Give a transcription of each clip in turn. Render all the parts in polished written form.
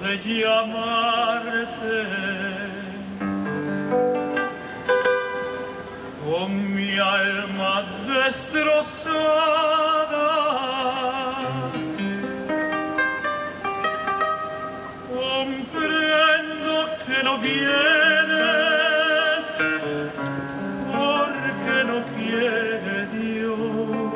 de llamarte. Con mi alma destrozada, comprendo que no vienes porque no quiere Dios.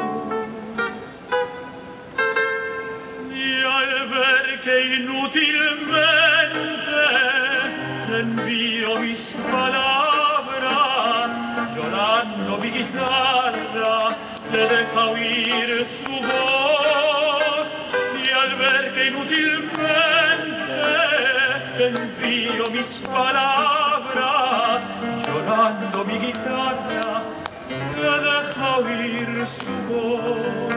Y al ver que inútilmente te envío mis palabras, llorando mi guitarra te deja oír su voz. Y al ver que inútilmente te envío mis palabras, llorando mi guitarra te deja oír su voz.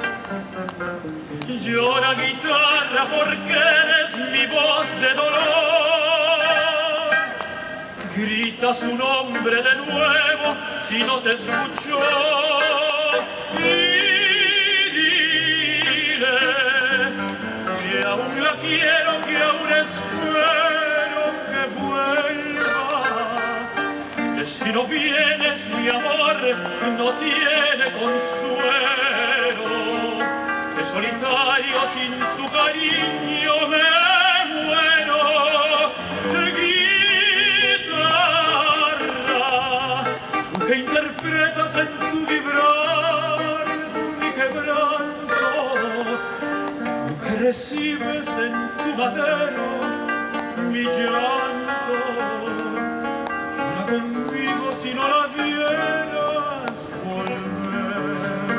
Llora guitarra porque eres mi voz de dolor. Grita su nombre de nuevo si no te escuchó. Y dile que aún la quiero, que aún espero que vuelva. Que si no vienes mi amor no tiene consuelo. Que solitario sin su cariño me muero. Que interpretas en tu vibrar mi quebranto, que recibes en tu madero mi llanto. Llora conmigo si no la vieras volver.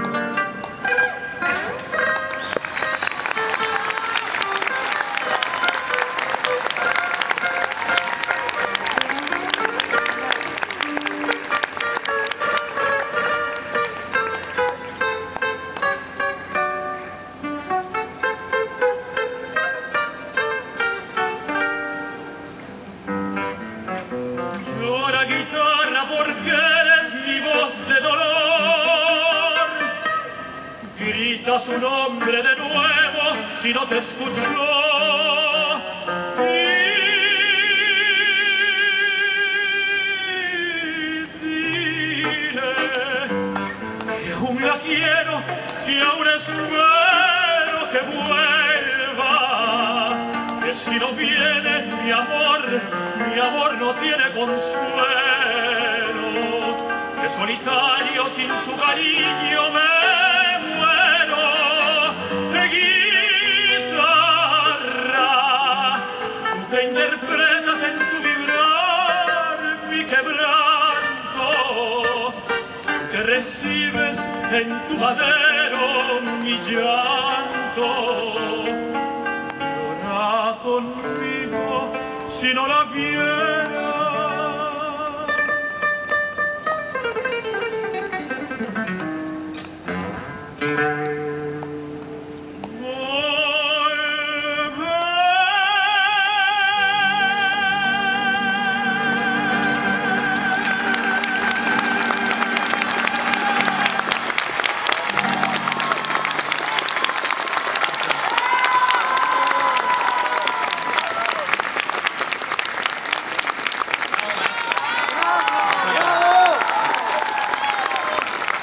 Llora guitarra porque eres mi voz de dolor. Grita su nombre de nuevo si no te escuchó. Y dile que aún la quiero, que aún espero que vuelva. Que si no viene mi amor no tiene consuelo. Que solitario sin su cariño me muero. Guitarra, tú que interpretas en tu vibrar mi quebranto, que recibes en tu madero mi llanto. Llora conmigo si no la vienes